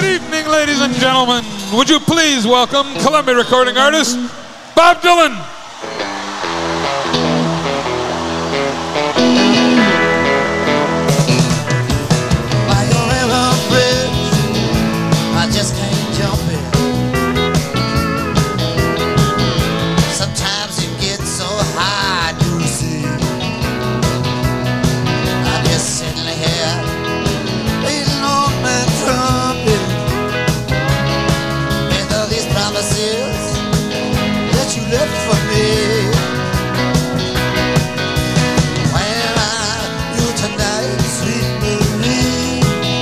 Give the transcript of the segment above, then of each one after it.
evening, ladies and gentlemen. Would you please welcome Columbia recording artist Bob Dylan. By your river bridge, I just can't jump it. Sometimes it gets so high to see. I just sitting here beating on my trumpet with all these promises that you left for me. Where are you tonight, sweet Marie?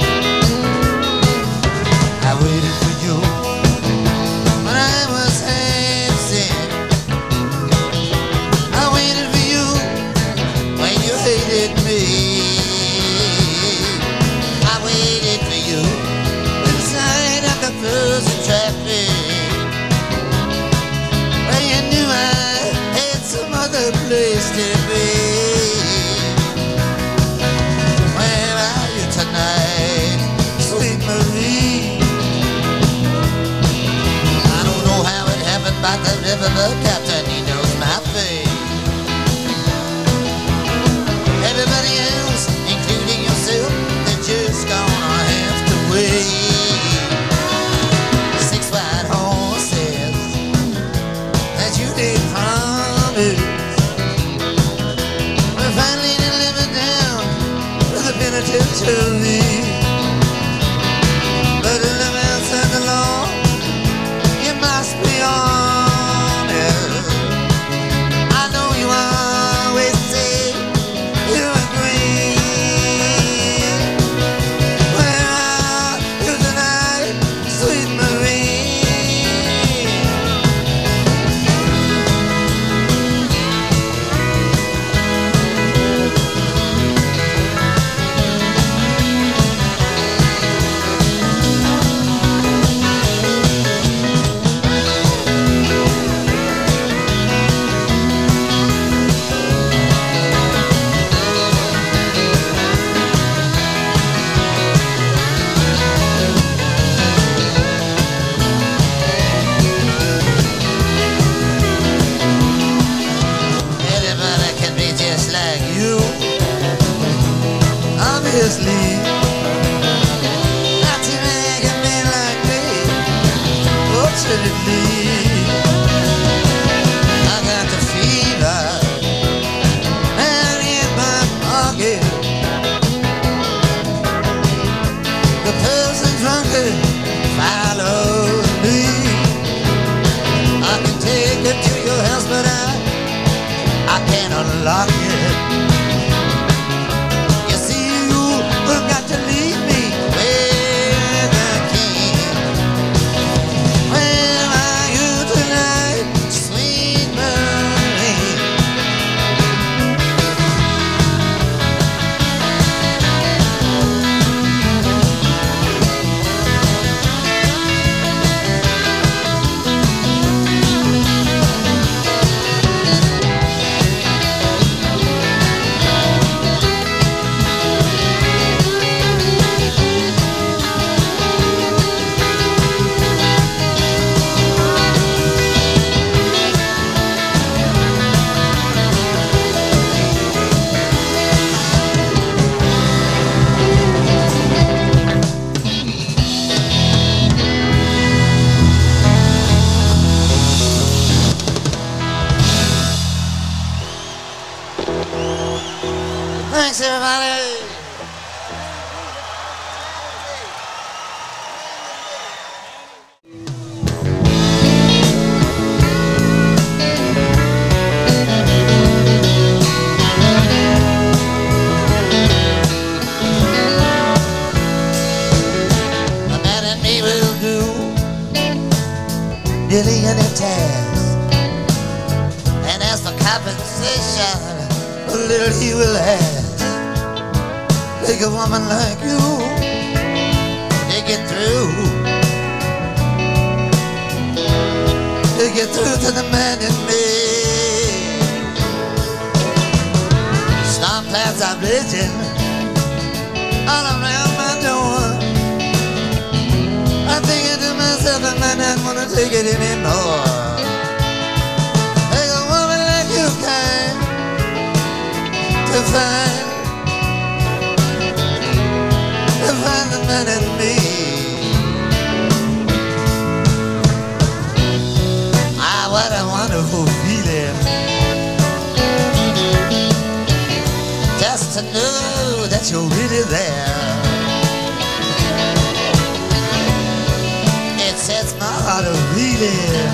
I waited for you when I was half sick. I waited for you when you hated me. I waited for you inside of the frozen traffic, where you knew I had some other place to be. Where are you tonight, sweet Marie? I don't know how it happened, but the river captain, he knows my fate. Everybody else, including yourself, they're just gonna have to wait. 6 white horses that you did promise, we're finally delivered down to the penitentiary. But in the outside the law, you must be honest. I know you always say you agree. Where are you tonight, sweet Marie? Anybody can be just like you, obviously. Not to make a man like me, fortunately. I got the fever and in my pocket, the person drunken follows me. I can take it to your house, but I can't unlock it. You see, you've got to leave me with the key. Where are you tonight, sweet Marie? Thanks, everybody. A man and me will do nearly any task, and as for compensation, a little he will ask. Take a woman like you, take it through to the man in me. Storm clouds are blazing all around my door. I'm thinking to myself, I might not want to take it anymore. There's a woman like you kind to find the man in me. Ah, what a wonderful feeling, just to know that you're really there. It sets my heart a reeling,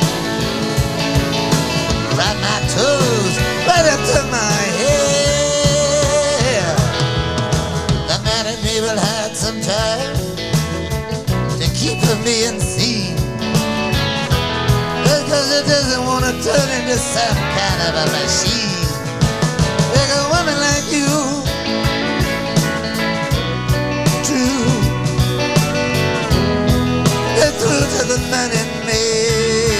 right my toes right up to my head. The man in me will have some time to keep from being seen, because it doesn't want to turn into some kind of a machine. Like a woman like you, true, get through to the man in me.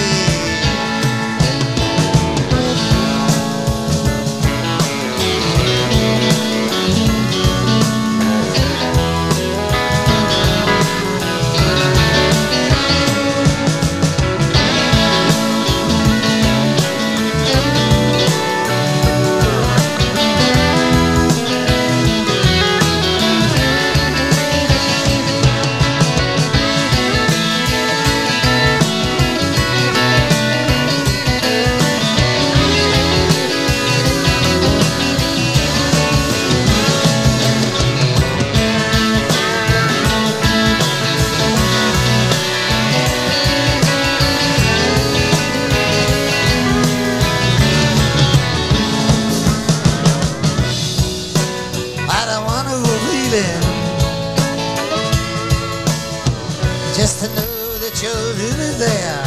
Just to know that you're really there,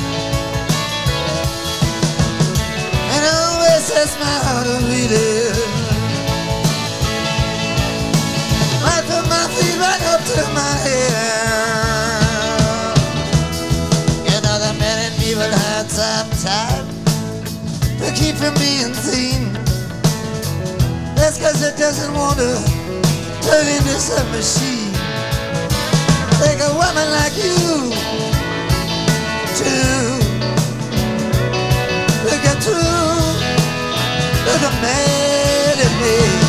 and it always sets my heart a beating, right from my feet right up to my head. You know the man in me will have some time to keep from being seen. That's cause it doesn't want to turn into some machine. Like a woman like you, too, to get through to the man in me.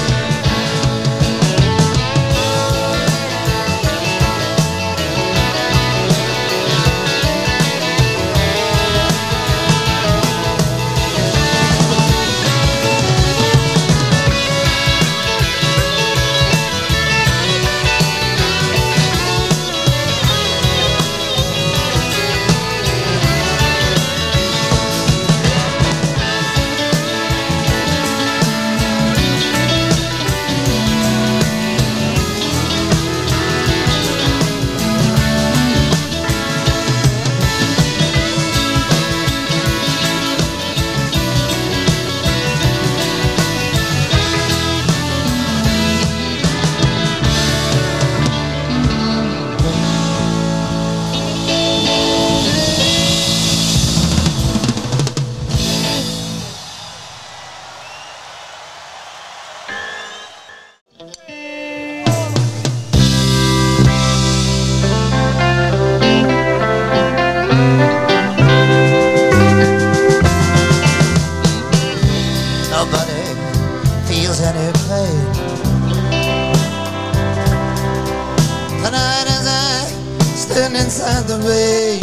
Inside the rain,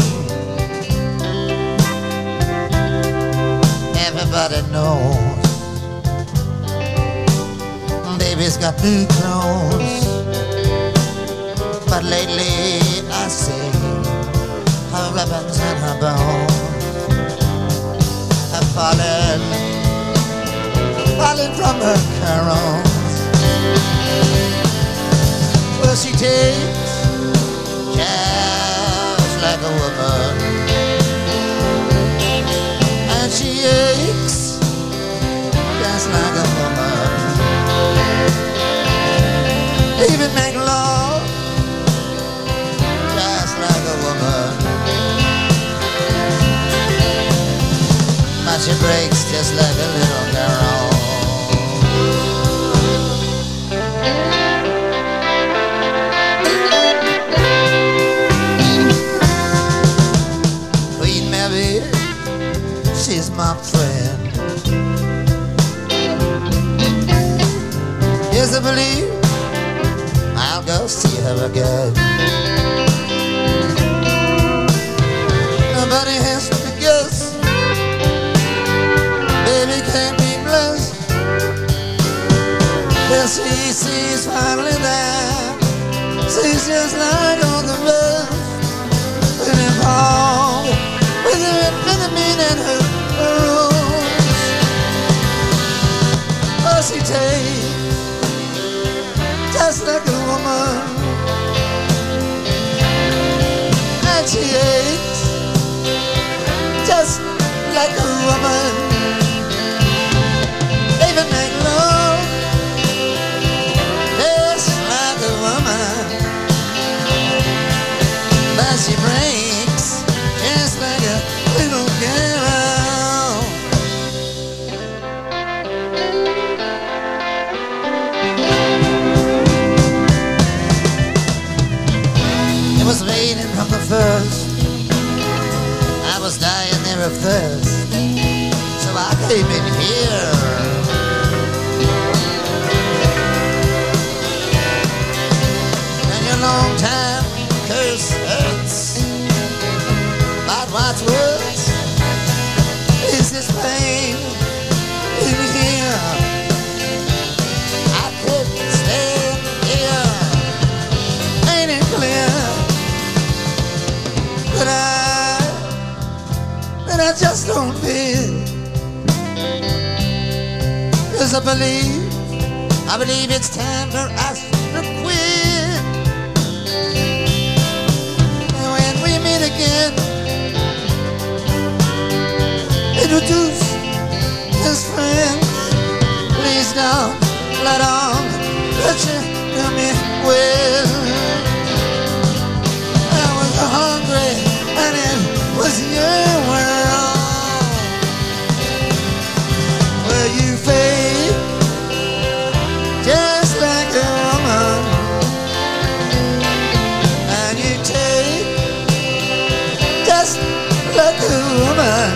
everybody knows baby's got new clothes, but lately I see her ribbons and her bones have fallen from her curls. Well, she takes like a woman, and she aches just like a woman. Even make love just like a woman, but she breaks just like a little girl. believe I'll go see her again. Nobody has to guess. Baby can't be blessed. Well, she sees finally that she's just like all the rest. With him all, with her amphetamine and her rose. Oh, she takes just like a woman, and she aches just like a woman. Even make love just like a woman, but she breaks just like a little girl. It was raining from the first. I was dying there of thirst, so I came in here. And your long time curse hurts, but what's worse is this pain in here. I couldn't stand here. Ain't it clear that I just don't feel? 'Cause I believe it's time for us to quit. And when we meet again, introduce as friends. Please don't let on that you know me well. I was hungry and it was your world. Well, you fake just like a woman, and you take just like a woman.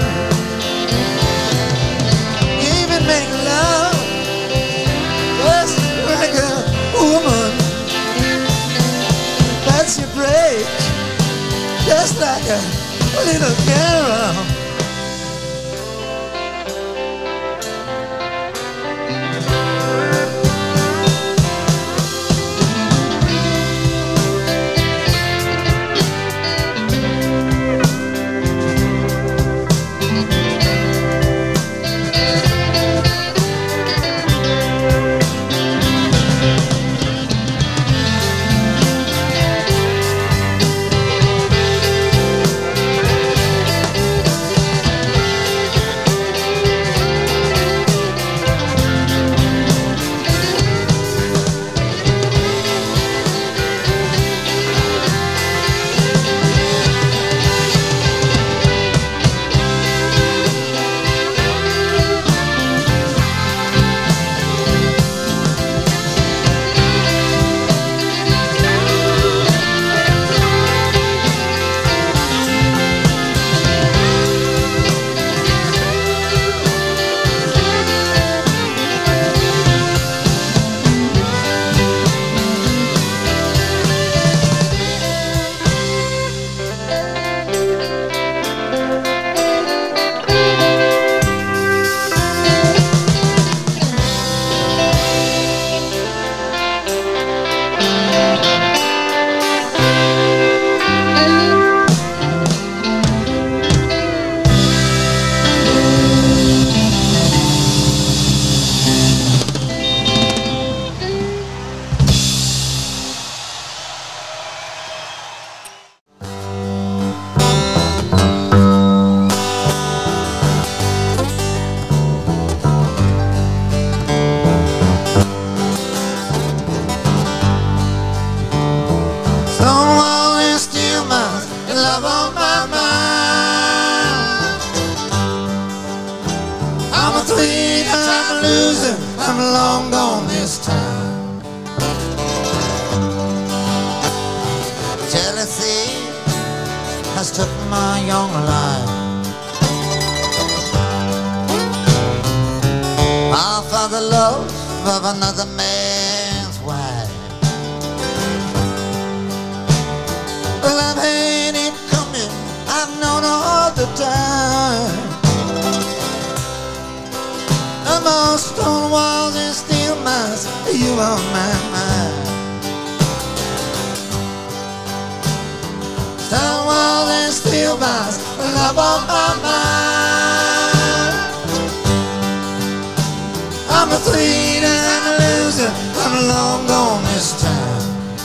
You even make love just like a woman, but you break just like a little girl. I'm long gone this time. Jealousy has took my young life. All for the love of another man's Well, I've had it coming, I've known all the time. No more stone walls and steel mines, you on my mind. Stone walls and steel mines, love on my mind. I'm a three-time loser, I'm long gone this time.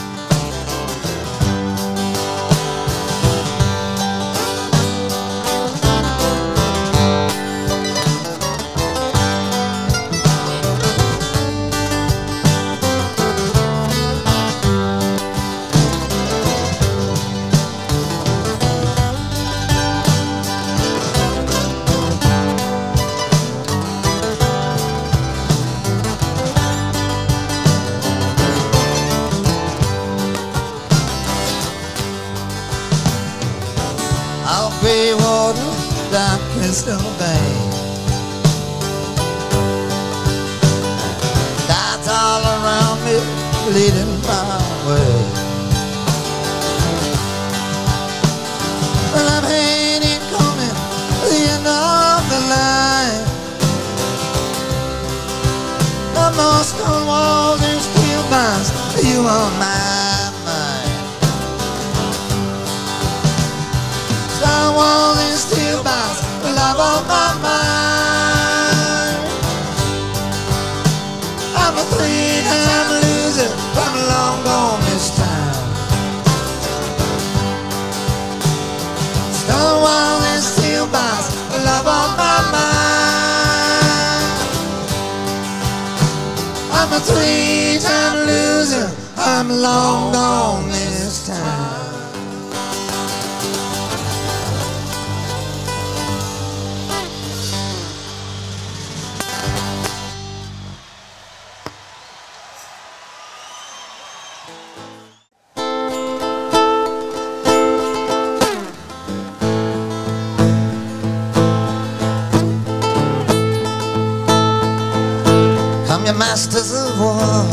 Gray water, dark crystal bay. Gods all around me, leading my way. Well, I've had it coming, the end of the line. No more stone walls and steel mines, you on my mind. Stone walls and steel mines, love on my mind. I'm a three-time loser, I'm long gone this time. Stone walls and steel mines, love on my mind. I'm a three-time loser, I'm long gone this time. You're masters of war,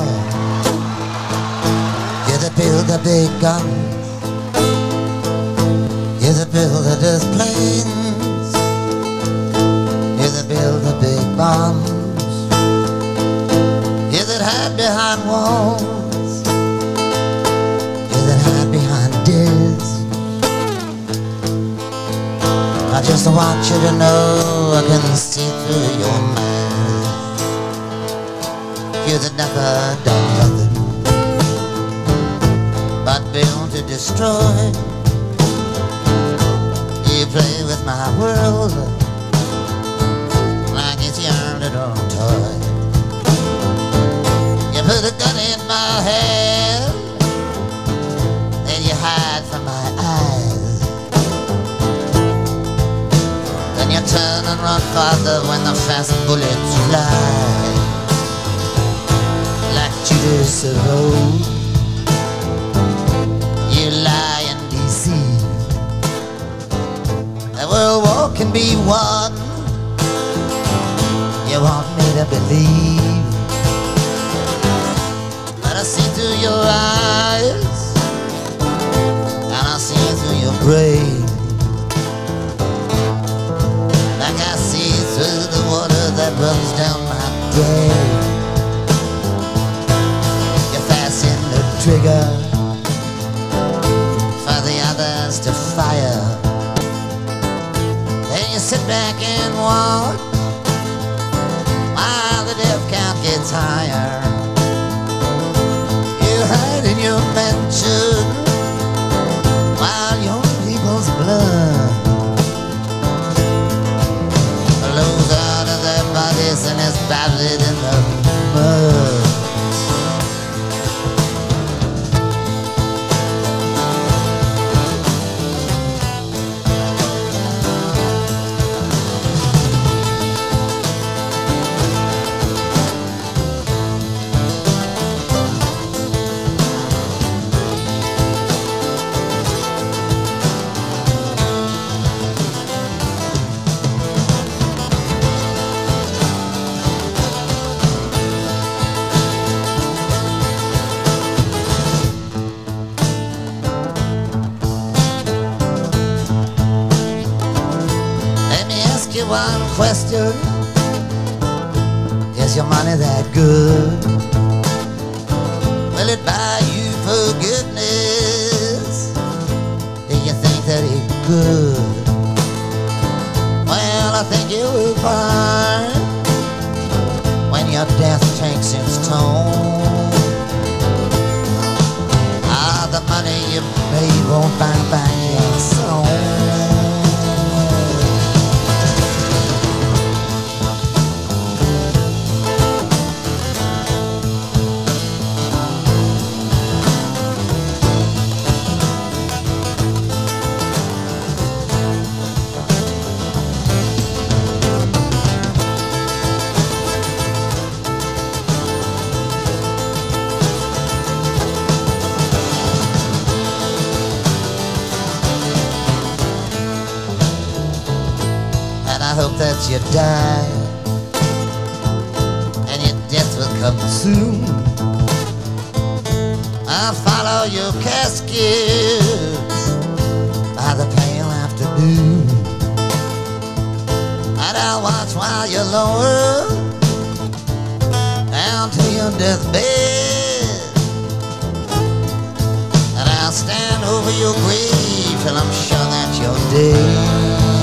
you're the build the big guns, you're the builder of planes, you're the build the big bombs, you that hide behind walls, you that hide behind dares. I just want you to know I can see through your mind. You that never done nothing but build to destroy. You play with my world like it's your little toy. You put a gun in my hand, then you hide from my eyes. Then you turn and run farther when the fast bullets fly. Judas of old, you lie and deceive. The world war can be won, you want me to believe. But I see through your eyes, and I see through your brain, like I see through the water that runs down my drain. Trigger for the others to fire. Then you sit back and watch while the death count gets higher. You hide in your mansion while your people's blood flows out of their bodies and is buried in the mud. one question. Is your money that good? Will it buy you forgiveness? Do you think that it could? Well, I think you will find when your death takes its toll. The money you paid won't buy back your soul. I hope that you die and your death will come soon. I'll follow your casket by the pale afternoon, and I'll watch while you're lowered down to your deathbed, and I'll stand over your grave till I'm sure that you're dead.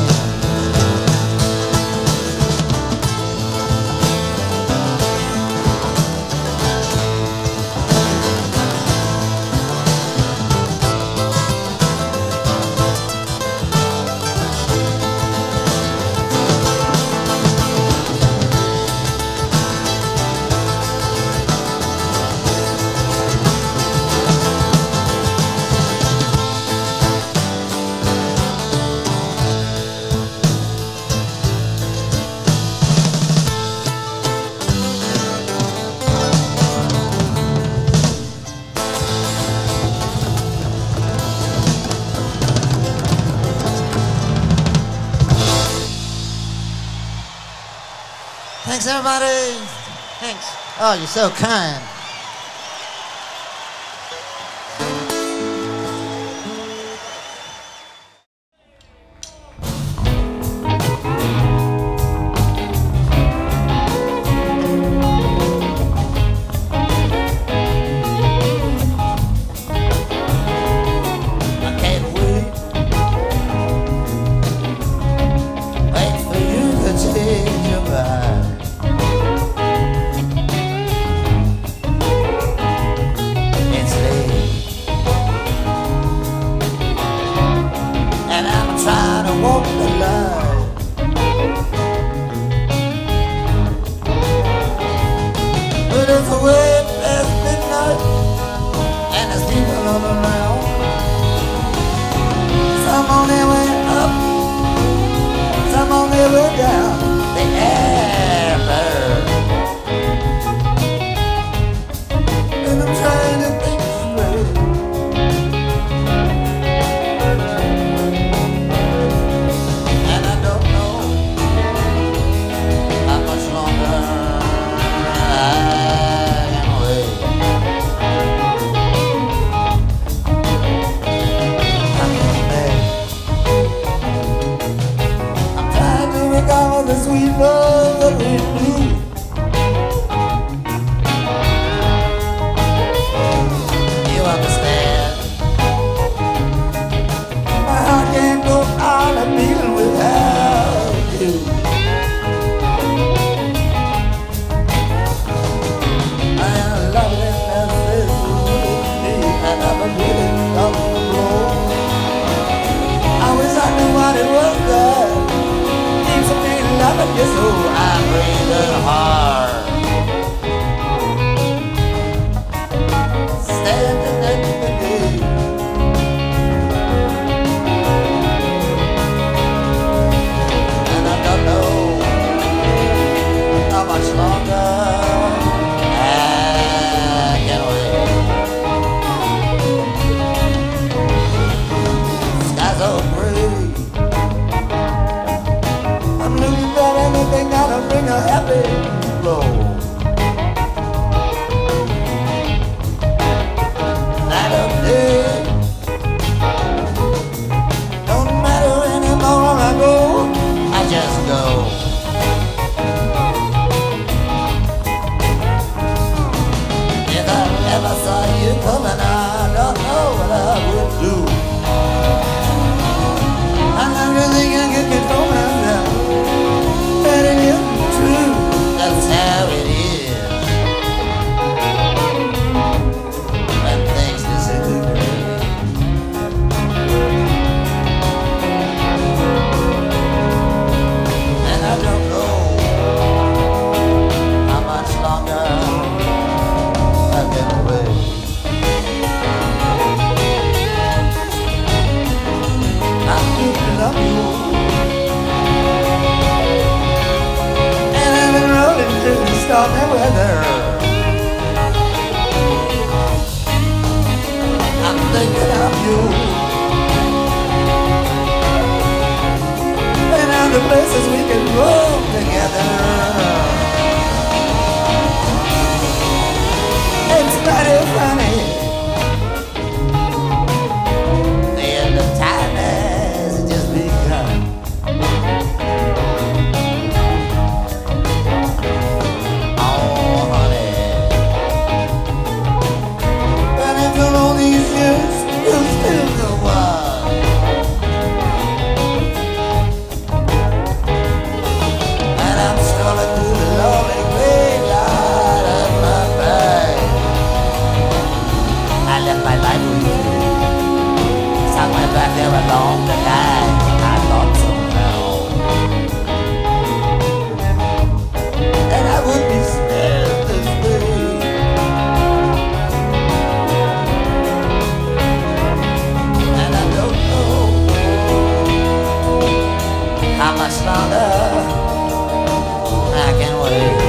Thanks, everybody. Thanks. Oh, you're so kind. I can't wait. Wait for you to change your mind. Trying to walk the line, but it's way past midnight and there's people all around. Some on their way up, some on their way down. The air burns, and I'm trying to think straight. The sweet love that we knew. You understand? My heart can't go on a feeling without you. I am loving as this me, and I'm a feeling of the blow. I wish I knew what it was that keeps me loving you so. I'm breathing hard, standing next to me, and I don't know how much longer I can wait. Skies are gray, I'm looking for anything that'll bring her happy. coming, I don't know what I will do. I'm not really gonna get going now, but it isn't true. That's how it is when things disagree. And I don't know how much longer I can wait. I do love you, and I've been rolling through the stormy weather. I'm thinking of you and all the places we can roam together. It's mighty funny, the end of time has just begun. Oh, honey, but after all these years, you're still the one. And I'm strolling through the lonely graveyard of my mind. I left my life with you, somewhere back there along the line. I thought somehow that I would be spared this way. And I don't know how much longer I can wait.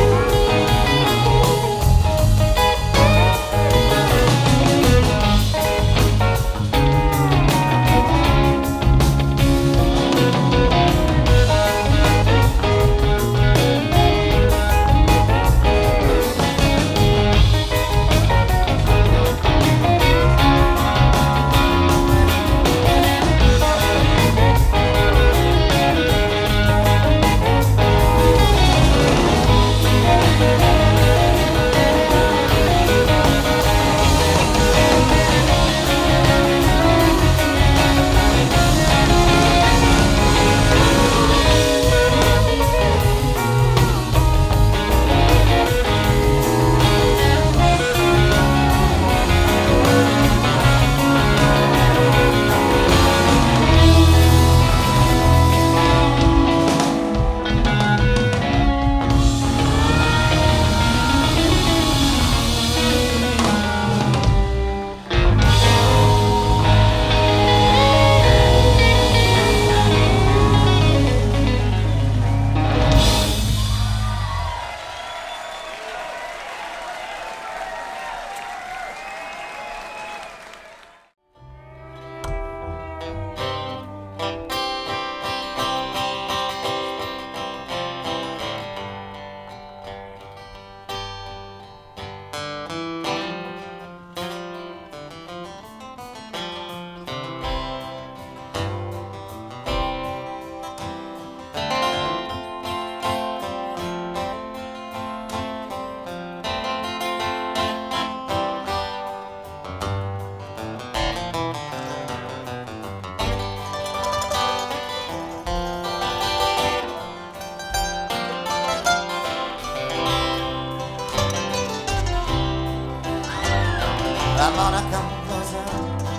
I'm gonna come closer,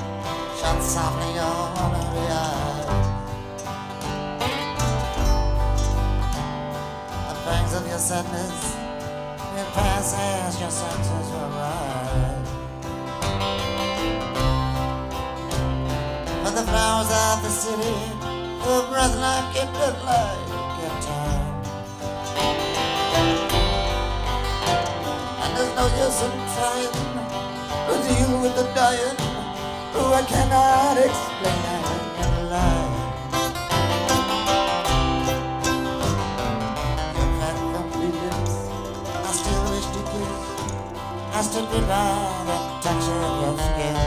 shut softly your hungry eyes. The pangs of your sadness will pass as your senses will rise. But the flowers of the city, the breath like it look like in time. And there's no use in trying to deal with the dying, who I cannot explain in life. Your fat complete lips I still wish to kiss. I still rely the touch of your skin.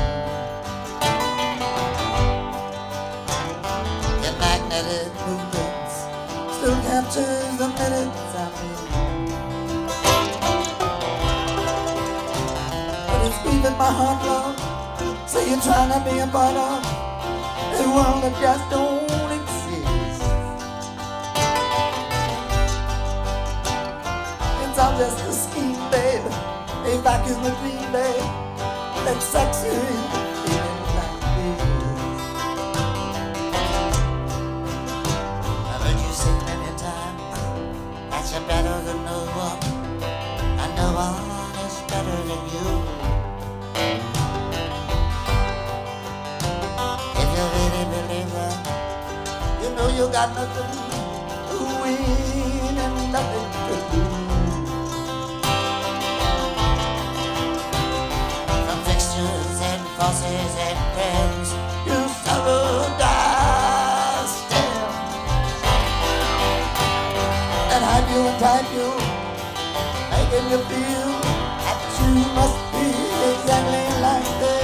Your magnetic movements still captures the minutes I mean. that's grieving my heart, love. Say you're trying to be a part of a world that just don't exist. It's all just a scheme, babe. A vacuum of dream, babe, that sucks you in, feeling like this. I've heard you say many times that you're better than no one, and no one is better than you. If you really believe that, you know you got nothing to win and nothing to lose. And crosses and friends, you sorrow dust and hide you and type you, making you feel that you must be exactly like them.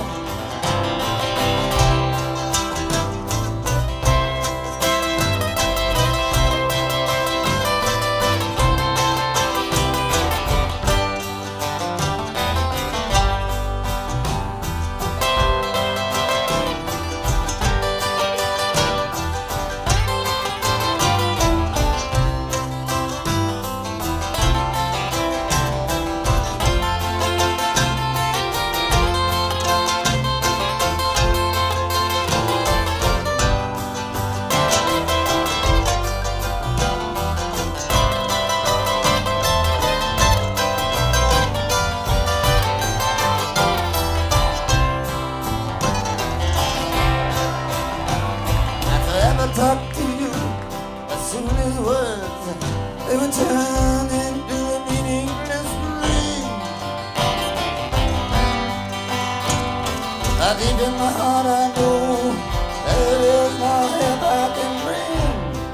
Talk to you as soon as words they would turn into a meaningless ring. But deep in my heart I know there is no help I can bring.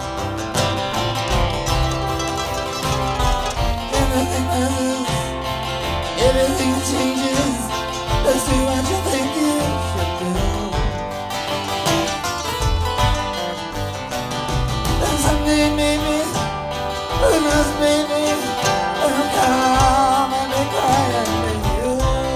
Everything matters, everything changes. Let's do what you think you should do. Someday maybe, goodness baby, I'll come and be crying with you.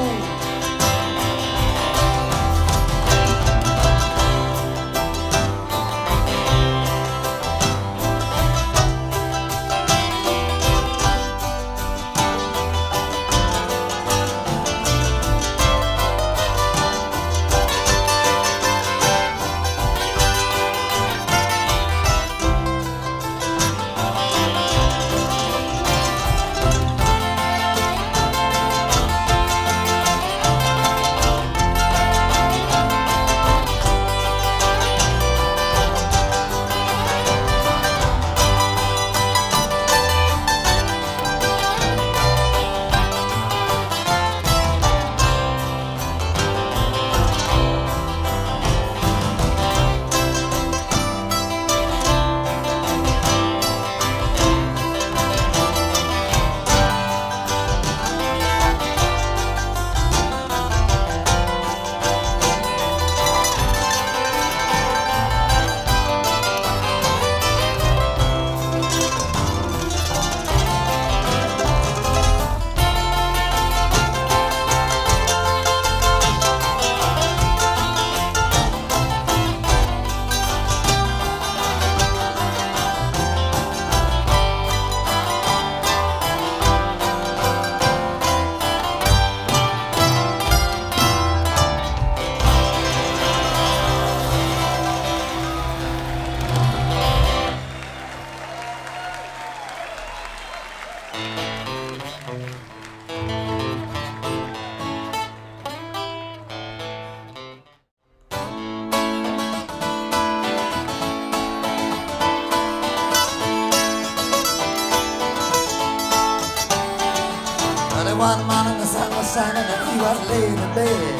One morning the sun was shining and he was laying in bed.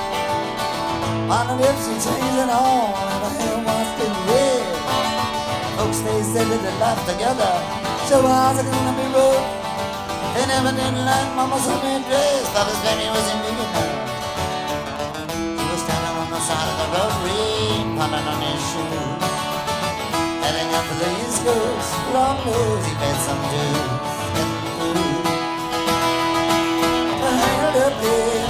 On the lips he changed it all and the hair was getting red. Folks they said that they laughed together, so how's it gonna be rough? They never did like Mama Sunday dress, but his daddy wasn't big enough. He was standing on the side of the road, rain pounding on his shoes, heading up to the East Coast. Lord knows he paid some dues. Up here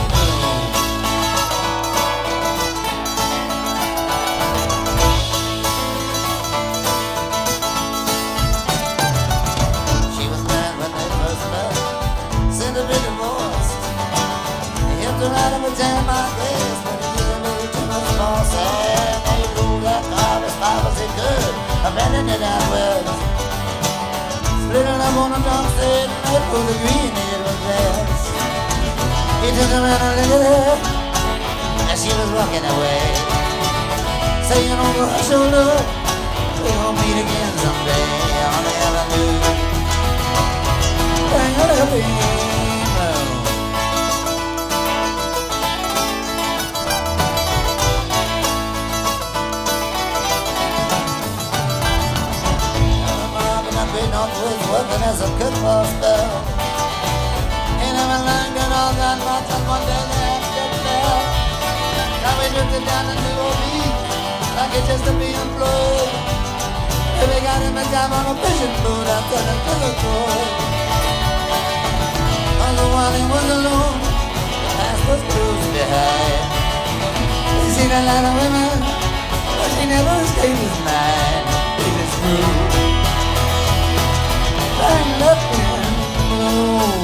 Pulling out of a jam, I guess, but it gives a little too much force. And they roll that car as far as it could, abandoning it out west. Splitting up on a drumstick, and for the green it was grass. He took her around and looked at her as she was walking away, saying over her shoulder, we gon' meet again someday on the avenue. Bang on the rainbow. I'm in the great Northwoods working as a cook for a spell. Ain't never learned it all that much on one day they had to tell. Now we drifted down into OB like it's just a being blow. We got him a job on a fishing boat out there in Philippi. On the while he was alone, the past was close behind. He seen a lot of women, but she never stayed his mind. He was through. Bang up and blow.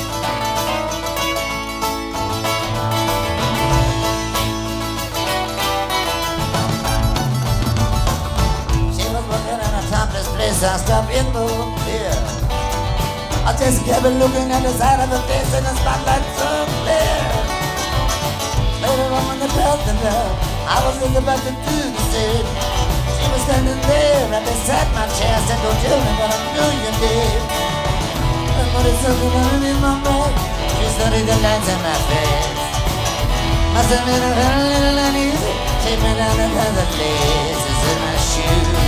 Place I stopped in the beer. I just kept looking at the side of the face and the spotlight so clear. Later on when they passed the girl, I was just about to do the same. She was standing there right beside my chair. I said, don't tell me what I knew you did. And when it's something underneath my back, she studied the lines in my face. Must have been a little uneasy. She put down the other laces in my shoes.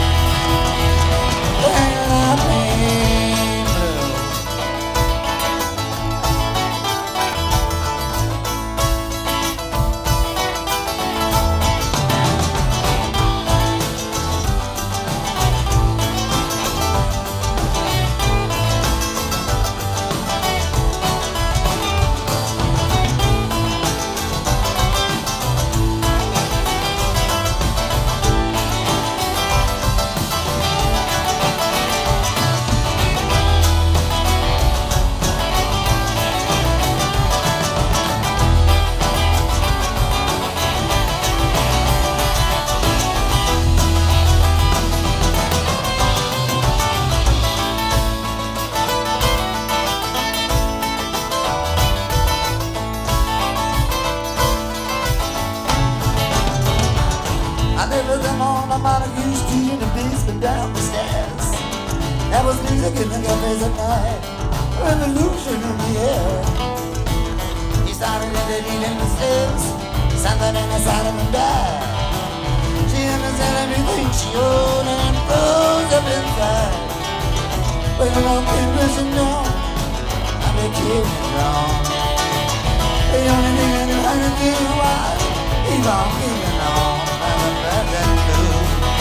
In the cafes at night, revolution in the air. He started in the stairs, something inside of him died. She understood everything she owned and froze up inside. When it all came rushing down, I became wrong. The only thing I knew how to do was keep on keeping on. I'm a bad that blue.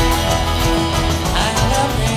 I love me.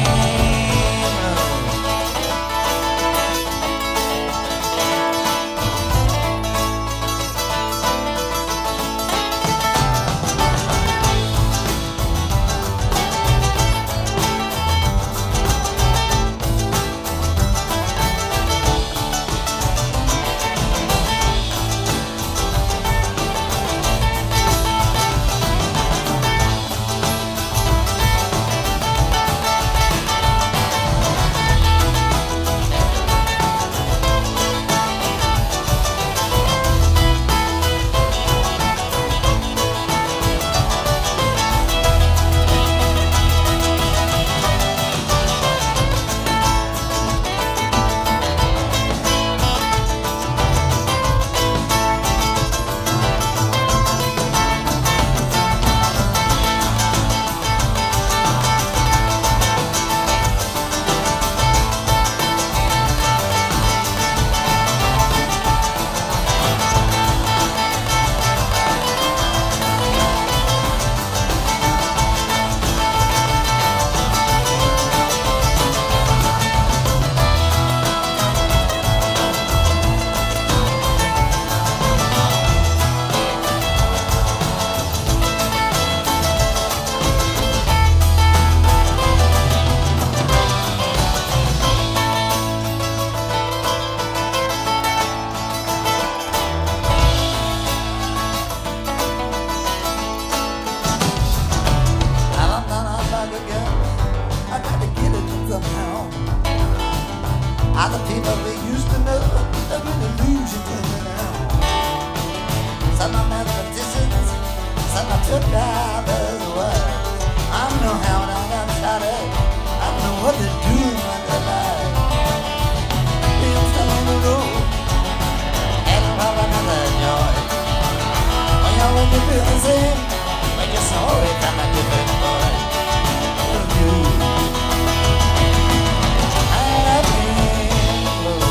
took divers words. I know how I got started. I know what to do when they lie. Being still on the road, and probably another joy. When you're with the busy, when you're sorry, I'm a different boy. You, I've been blue.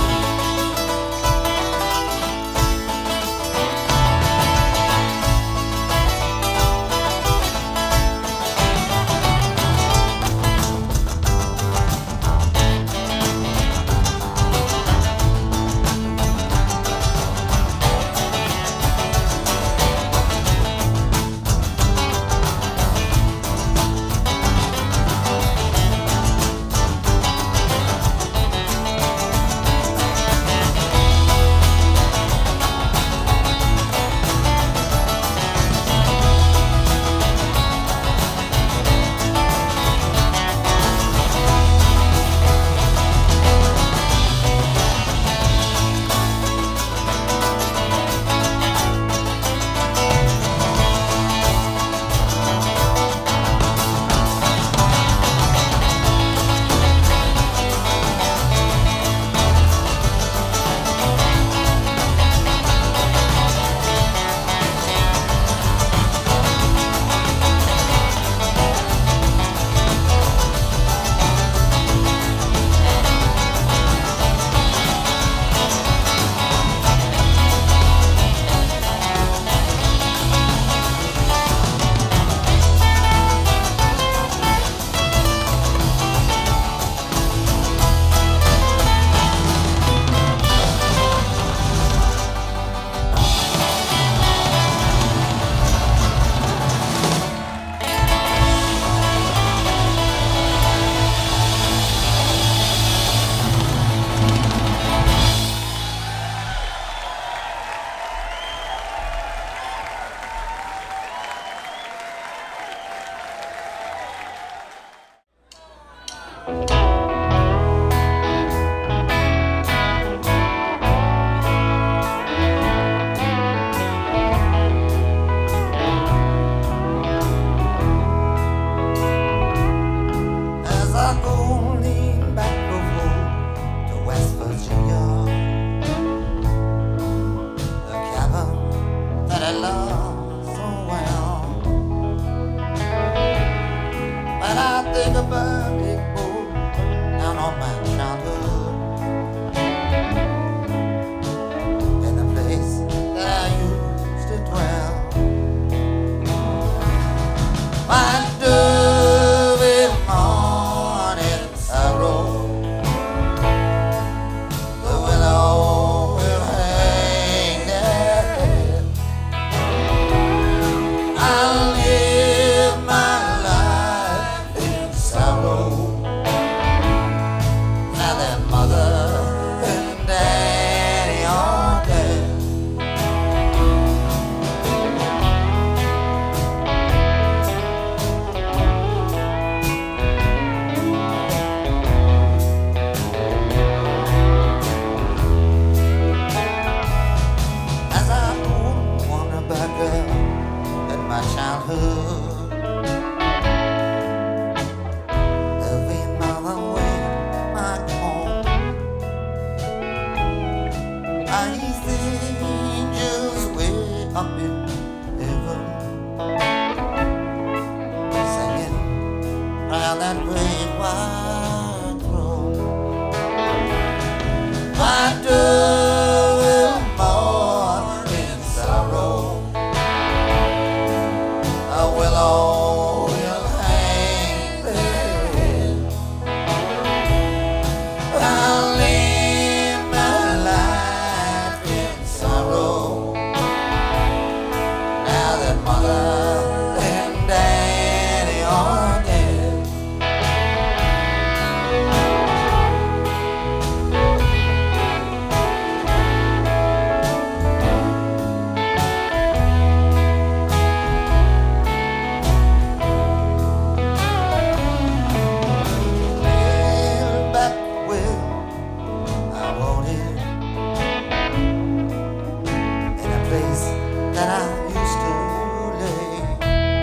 that I used to lay.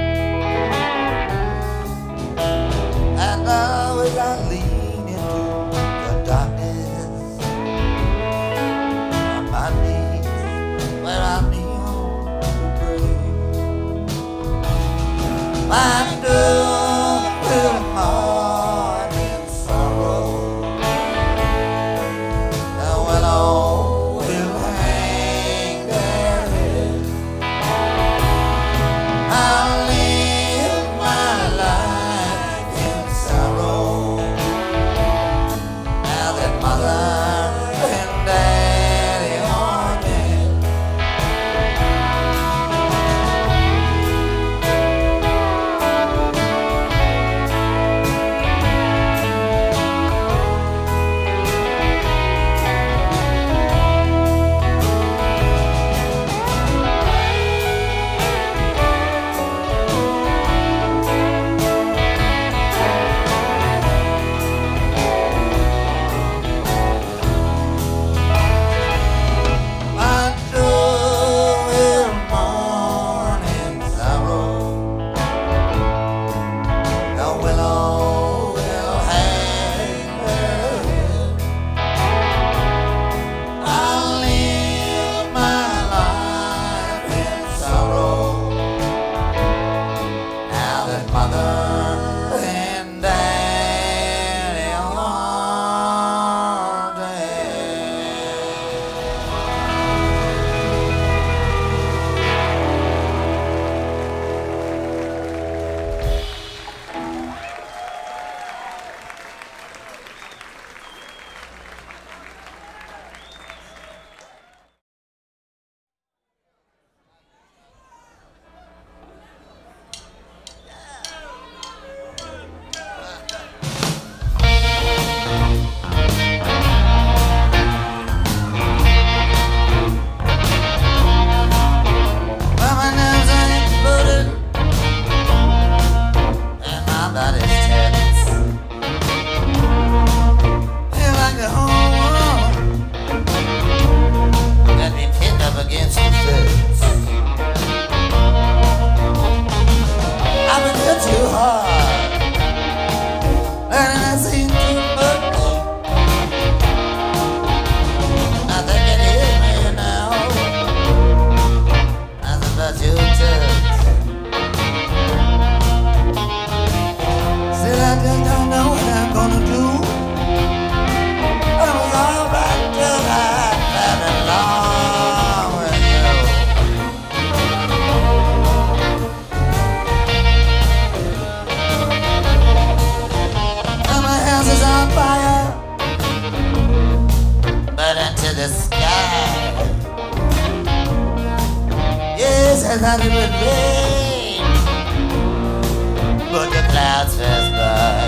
said that it would rain, but the clouds pass by.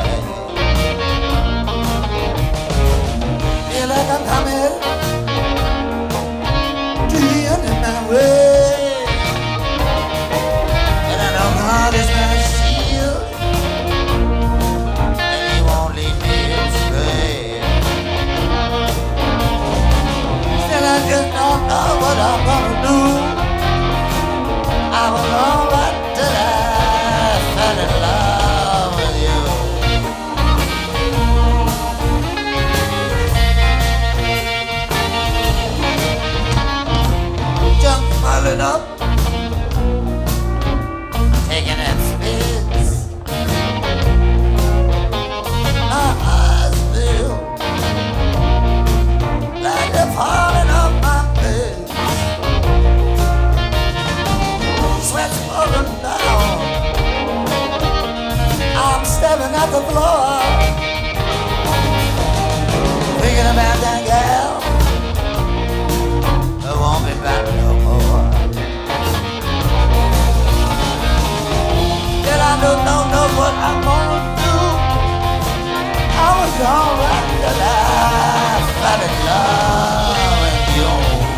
Feel like I'm coming to the end of my way, and I know God is my shield, and He won't lead me astray. Still I just don't know what I'm gonna do. I was all right till I fell in love with you. Jump falling up, taking that space. My eyes feel like they're falling off my face. Sweat's falling down. I'm staring at the floor, thinking about that gal who won't be back no more. Yet I don't know what I'm gonna do. I was alright till I fell in love with you.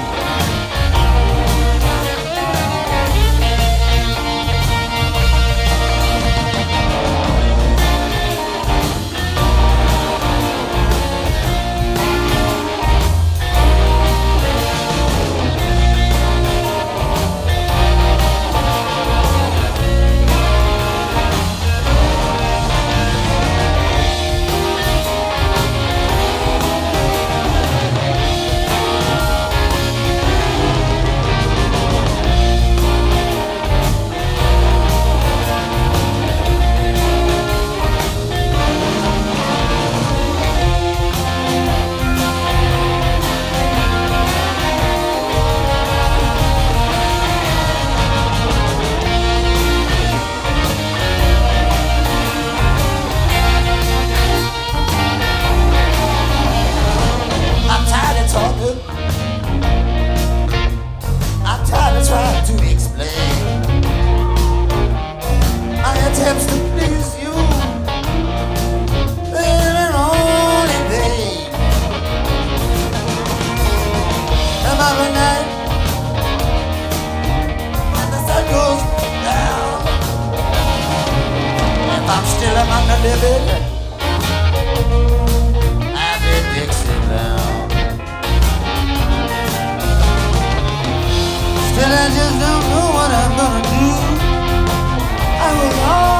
I'm tired of trying to explain my attempts to please you, they're all in vain. And every night when the sun goes down, if I'm still among the living, I'll be Dixieland. Still I just don't know what I'm gonna do. I was all